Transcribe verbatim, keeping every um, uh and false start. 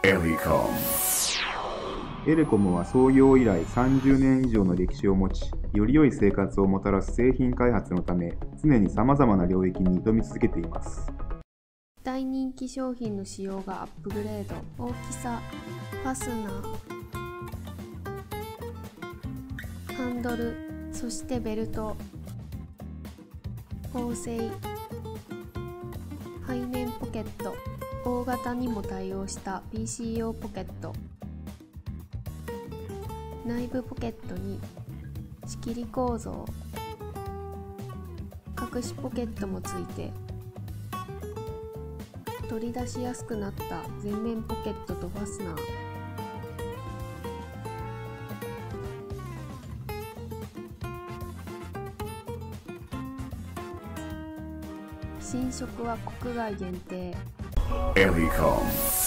エリコム。 エレコムは創業以来さんじゅうねん以上の歴史を持ち、より良い生活をもたらす製品開発のため、常に様々な領域に挑み続けています。 大人気商品の仕様がアップグレード。大きさ、ファスナー、ハンドル、そしてベルト、縫製、背面ポケット、大型にも対応した ピーシー 用ポケット、内部ポケットに仕切り構造、隠しポケットもついて、取り出しやすくなった前面ポケットとファスナー、新色は国外限定。 エリコム。